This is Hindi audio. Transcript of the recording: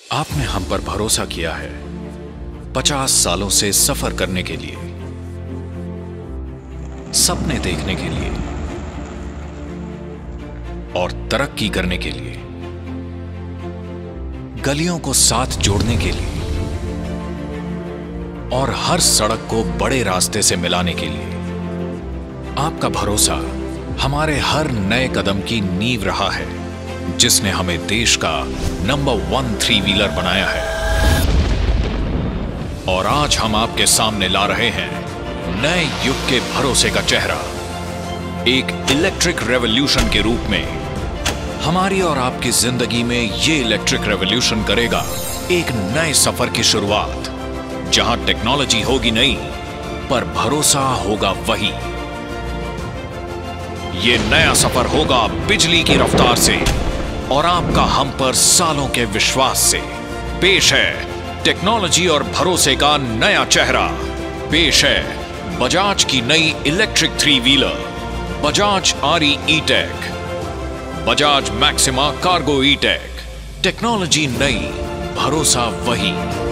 आपने हम पर भरोसा किया है 50 सालों से सफर करने के लिए, सपने देखने के लिए और तरक्की करने के लिए, गलियों को साथ जोड़ने के लिए और हर सड़क को बड़े रास्ते से मिलाने के लिए। आपका भरोसा हमारे हर नए कदम की नींव रहा है, जिसने हमें देश का नंबर 1 3 व्हीलर बनाया है। और आज हम आपके सामने ला रहे हैं नए युग के भरोसे का चेहरा। एक इलेक्ट्रिक रेवोल्यूशन के रूप में हमारी और आपकी जिंदगी में ये इलेक्ट्रिक रेवोल्यूशन करेगा एक नए सफर की शुरुआत, जहां टेक्नोलॉजी होगी नई पर भरोसा होगा वही। ये नया सफर होगा बिजली की रफ्तार से और आपका हम पर सालों के विश्वास से। पेश है टेक्नोलॉजी और भरोसे का नया चेहरा। पेश है बजाज की नई electric 3 wheeler Bajaj RE E-Tech, Bajaj Maxima cargo E-Tech। Technology नई, भरोसा वही।